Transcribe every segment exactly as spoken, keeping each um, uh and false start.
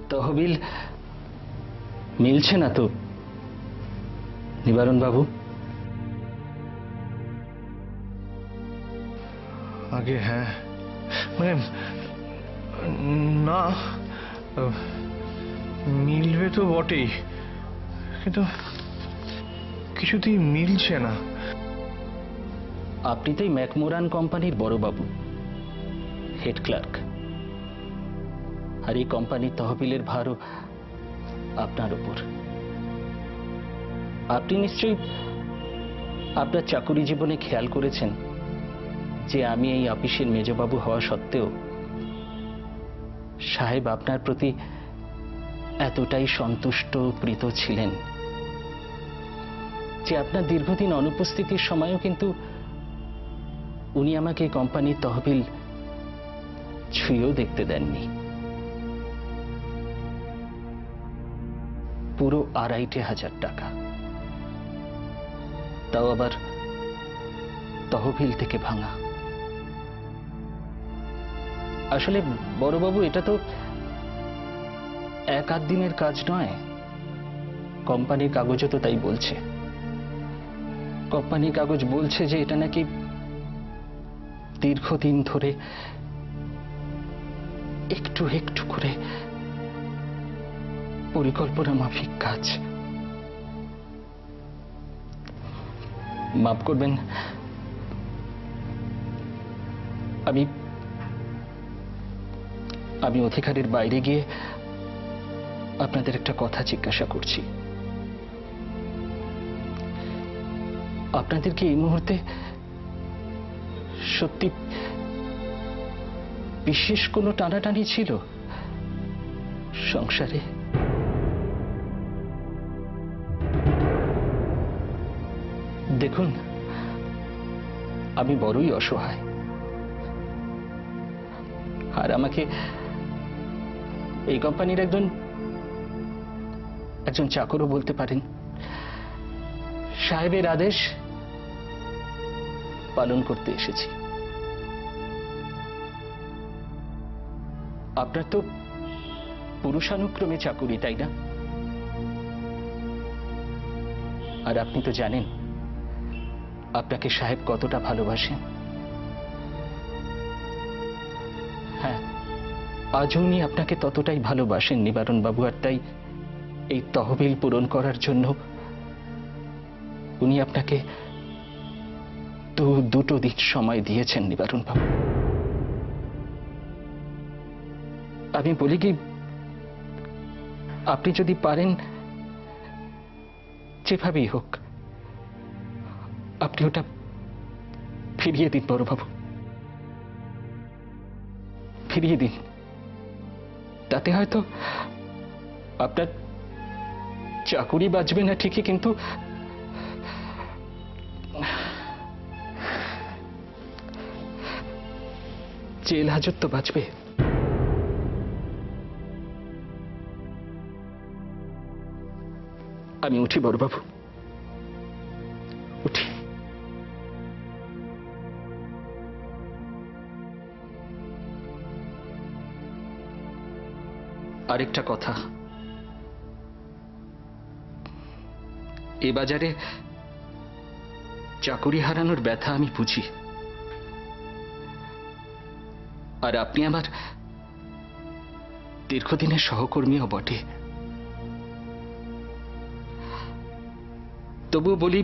তহবিল মিলছে না তো নিবারণ বাবু? আগে হ্যাঁ, মানে না, মিলবে তো বটেই, কিন্তু কিছুতেই মিলছে না। আপনি তো ম্যাকমোরান কোম্পানির বড়বাবু, হেড ক্লার্ক, আর এই কোম্পানির তহবিলের ভারও আপনার উপর। আপনি নিশ্চয়ই আপনার চাকুরি জীবনে খেয়াল করেছেন যে আমি এই অফিসের মেজবাবু হওয়া সত্ত্বেও সাহেব আপনার প্রতি এতটাই সন্তুষ্ট প্রীত ছিলেন যে আপনার দীর্ঘদিন অনুপস্থিতির সময়ও কিন্তু উনি আমাকে এই কোম্পানির তহবিল ছুঁয়েও দেখতে দেননি। পুরো আড়াইটে হাজার টাকা, তাও আবার তহবিল থেকে ভাঙা। আসলে বড়বাবু, এটা তো এক আধ দিনের কাজ নয়। কোম্পানির কাগজও তো তাই বলছে। কোম্পানির কাগজ বলছে যে এটা নাকি দীর্ঘদিন ধরে একটু একটু করে পরিকল্পনা মাফিক কাজ। মাফ করবেন, আমি আমি অধিকারের বাইরে গিয়ে আপনাদের একটা কথা জিজ্ঞাসা করছি। আপনাদের কি এই মুহূর্তে সত্যি বিশেষ কোনো টানাটানি ছিল সংসারে? দেখুন, আমি বড়ই অসহায়, আর আমাকে এই কোম্পানির একজন একজন চাকরও বলতে পারেন। সাহেবের আদেশ পালন করতে এসেছি। আপনার তো পুরুষানুক্রমে চাকুরি, তাই না? আর আপনি তো জানেন আপনাকে সাহেব কতটা ভালোবাসেন। হ্যাঁ, আজ উনি আপনাকে ততটাই ভালোবাসেন নিবারণ বাবু, আর তাই এই তহবিল পূরণ করার জন্য উনি আপনাকে তো দুটো দিন সময় দিয়েছেন নিবারণ বাবু। আমি বলি কি, আপনি যদি পারেন যেভাবেই হোক আপনি ওটা ফিরিয়ে দিন বড়বাবু, ফিরিয়ে দিন। তাতে হয়তো আপনার চাকুরি বাঁচবে না ঠিকই, কিন্তু জেল হাজত তো বাঁচবে। আমি উঠি বড়বাবু, উঠি। আরেকটা কথা, এ বাজারে চাকুরি হারানোর ব্যথা আমি বুঝি, আর আপনি আমার দীর্ঘদিনের সহকর্মীও বটে। তবু বলি,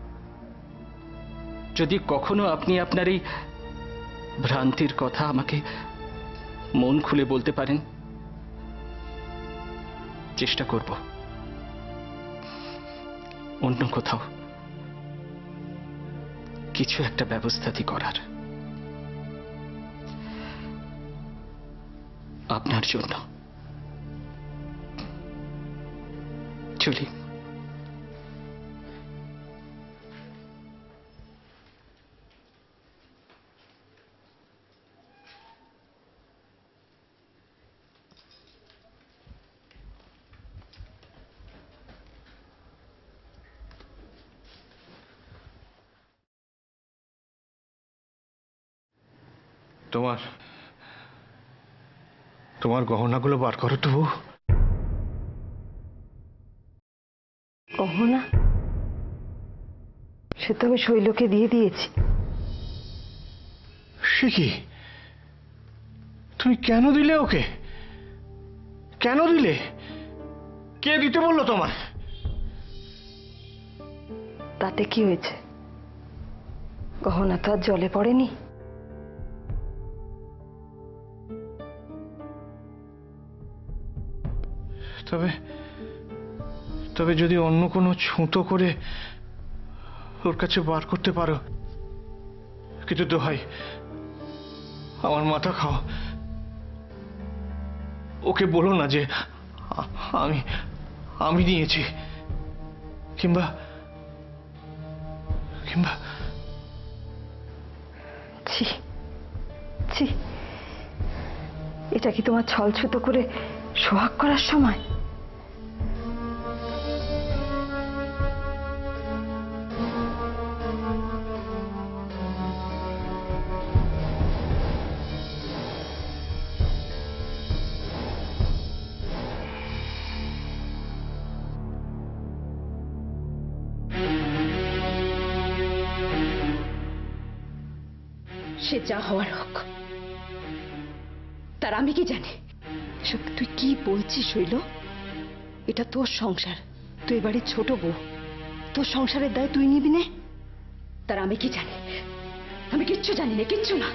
যদি কখনো আপনি আপনার এই ভ্রান্তির কথা আমাকে মন খুলে বলতে পারেন, চেষ্টা করব অন্য কোথাও কিছু একটা ব্যবস্থা করার আপনার জন্য। চলি। তোমার তোমার গহনাগুলো বার করো তো। গহনা সে তো আমি শৈলকে দিয়ে দিয়েছি। সে কি, তুমি কেন দিলে ওকে? কেন দিলে? কে দিতে বললো তোমায়? তাতে কি হয়েছে? গহনা তো আর জলে পড়েনি। তবে তবে যদি অন্য কোনো ছুতো করে ওর কাছে বার করতে পারো, কিন্তু দোহাই আমার মাথা খাও, ওকে বলো না যে আ- আমি আমি নিয়েছি, কিংবা কিংবা ছি ছি, এটা কি তোমার ছলছুতো করে সোহাগ করার সময়? সে যা হওয়ার হোক, তার আমি কি জানি? এসব তুই কি বলছিস শৈল? এটা তোর সংসার, তুই বাড়ির ছোট বউ, তোর সংসারের দায় তুই নিবি নে। তার আমি কি জানি? আমি কিচ্ছু জানি না, কিচ্ছু না।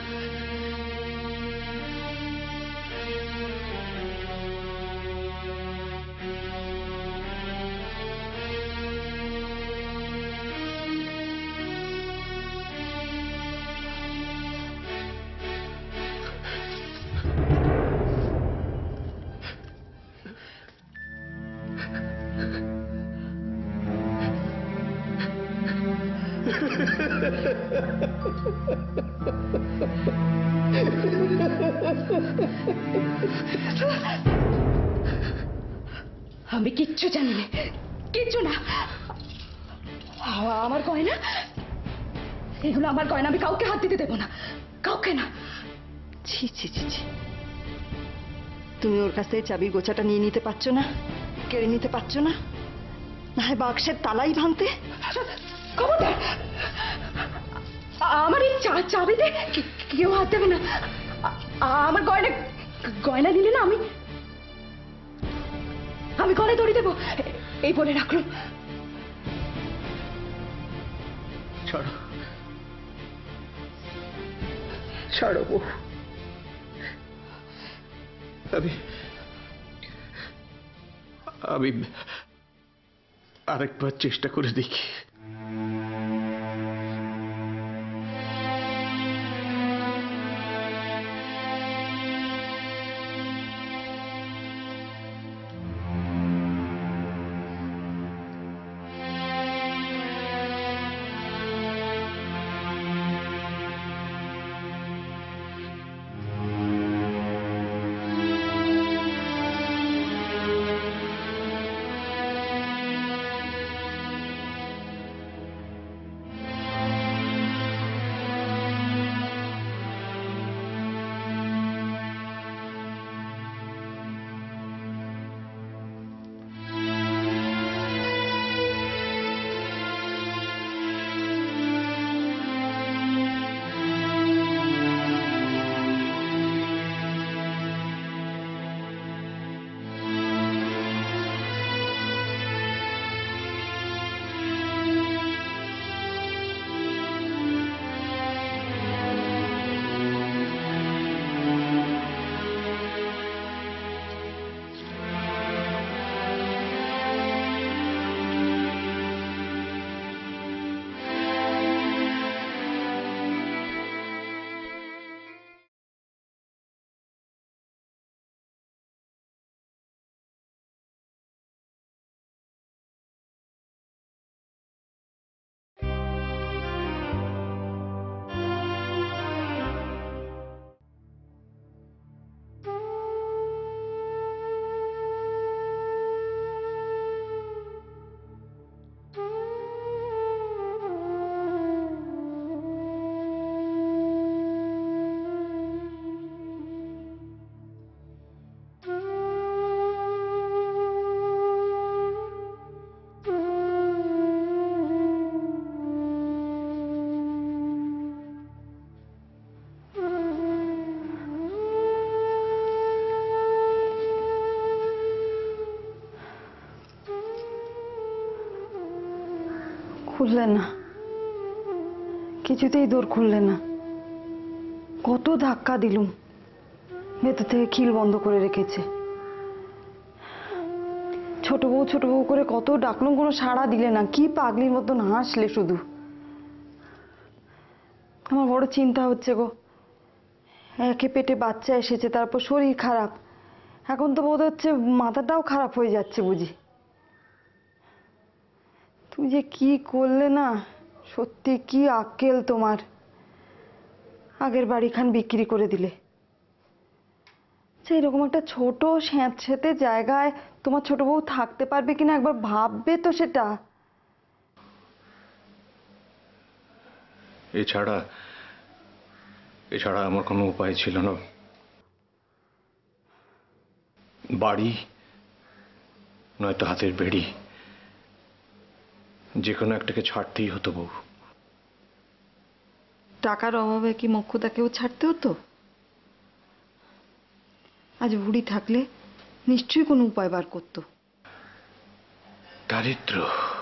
আমি কিচ্ছু জানি না, কিচ্ছু না। আ- আমার গয়না, এগুলো আমার গয়না, আমি কাউকে হাত দিতে দেবো না, কাউকে না। ছি ছি ছি ছি, তুমি ওর কাছ থেকে চাবির গোছাটা নিয়ে নিতে পারছো না? কেড়ে নিতে পারছো না? না হয় বাক্সের তালাই ভাঙতে। খবরদার, আমার এই চা- চাবিতে কি- কেউ হাত দেবে না। আ- আমার গয়না, গয়না নিলে না আমি আমি গলায় দড়ি দেবো, এই বলে রাখলাম। ছাড়ো, ছাড়ো বউ। আমি আমি আরেকবার চেষ্টা করে দেখি। খুললে না, কিছুতেই দৌড় খুললে না। কত ধাক্কা দিলুম, ভেতর থেকে খিল বন্ধ করে রেখেছে। ছোট বউ ছোট বউ করে কত ডাকলুম, কোনো সাড়া দিলে না। কি পাগলির মতন হাসলে শুধু। আমার বড় চিন্তা হচ্ছে গো। একে পেটে বাচ্চা এসেছে, তারপর শরীর খারাপ, এখন তো বোধ হচ্ছে মাথাটাও খারাপ হয়ে যাচ্ছে বুঝি। তুমি যে কি করলে না, সত্যি কি আক্কেল তোমার। আগের বাড়িখান বিক্রি করে দিলে। আচ্ছা, এরকম একটা ছোট স্যাঁতস্যাঁতে জায়গায় তোমার ছোট বউ থাকতে পারবে কিনা একবার ভাববে তো সেটা। এছাড়া এছাড়া আমার কোনো উপায় ছিল না। বাড়ি নয়তো হাতের বেড়ি, যে কোনো একটাকে ছাড়তেই হতো বউ। টাকার অভাবে কি মক্ষদাকেও ছাড়তে হতো? আজ বুড়ি থাকলে নিশ্চয়ই কোনো উপায় বার করতো। দারিদ্র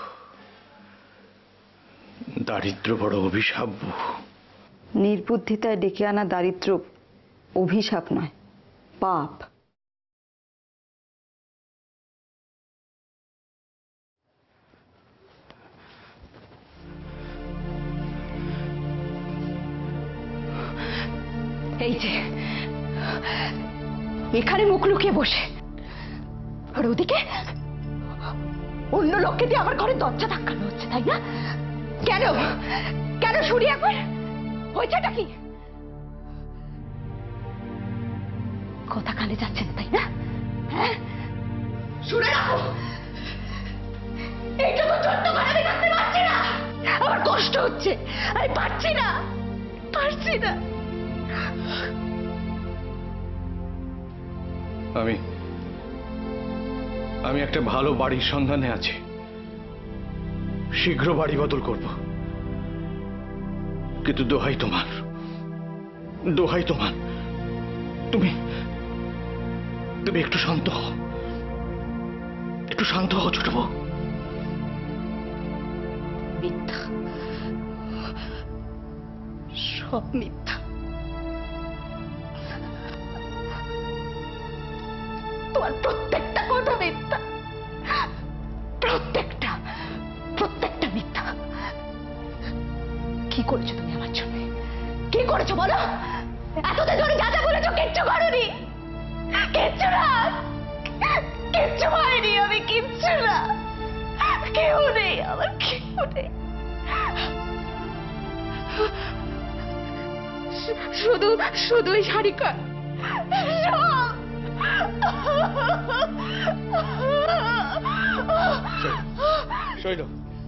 দারিদ্র বড় অভিশাপ বউ। নির্বুদ্ধিতায় ডেকে আনা দারিদ্র অভিশাপ নয়, পাপ। এই যে এখানে মুখ লুকিয়ে বসে, আর ওদিকে অন্য লোককে দিয়ে আমার ঘরে দরজা ধাক্কানো হচ্ছে, তাই না? কেন কেন শুনি একবার, হয়েছেটা কি? কথা কানে যাচ্ছেন তাই না? হ্যাঁ, শুনে রাখো, এইটা তো ছোট্ট ঘরে আমি থাকতে পারছি না। আমার কষ্ট হচ্ছে, আমি পারছি না, পারছি না। আমি আমি একটা ভালো বাড়ির সন্ধানে আছি। শীঘ্র বাড়ি বদল করব, কিন্তু দোহাই তোমার, দোহাই তোমার, তুমি তুমি একটু শান্ত হও, একটু শান্ত হও ছোট বউ। মিথ্যা, সব মিথ্যা। তোমার প্রত্যেকটা কথা মিথ্যা, প্রত্যেকটা প্রত্যেকটা মিথ্যা। কি করেছো তুমি আমার জন্য? কি করেছো বলো? এতদিন ধরে যা যা বলেছো কিচ্ছু করোনি, কিচ্ছু না, কিচ্ছু হয়নি। আমি কিচ্ছু না, কেউ নেই আমার, কেউ নেই। শুধু শুধুই শারিকা শৈল,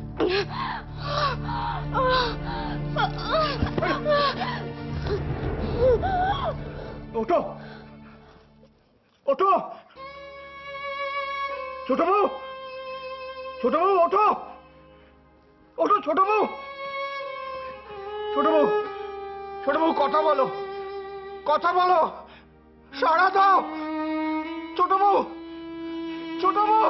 ওঠো ওঠো, ছোট বউ, ছোট বউ ওঠো, ওঠো ছোট বউ, ছোট বউ, ছোট বউ কথা বলো, কথা বলো, সাড়া দাও ছোট বউ, ছোট বউ।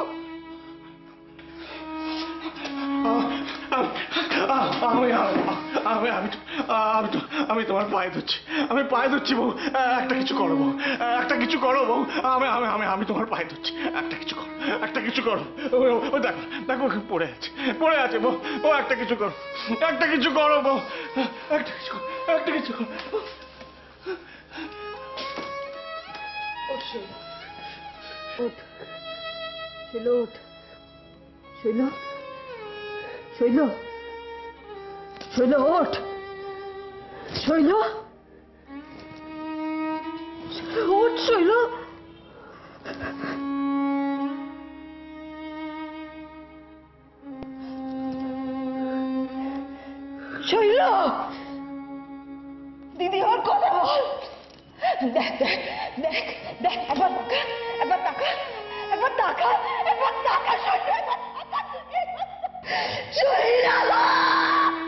আমি আমি আমি আমি তোমার পায়ে ধরছি, আমি পায়ে ধরছি বউ, একটা কিছু করো বউ, একটা কিছু করো বউ, আমি আমি আমি আমি তোমার পায়ে ধরছি, একটা কিছু করো, একটা কিছু করো। ও দেখো দেখো পড়ে আছে, পড়ে আছে বউ, ও একটা কিছু করো, একটা কিছু করো বউ, একটা কিছু করো, একটা কিছু করো। শৈল, শৈল, শৈল, শৈল ওঠ, শৈল, ওঠ শৈল। শৈল, দিদি আমার কথা বল। দেখ দেখ দেখ দেখ, একবার তাকা, একবার তাকা, একবার তাকা, একবার তাকা, শৈল, শৈল।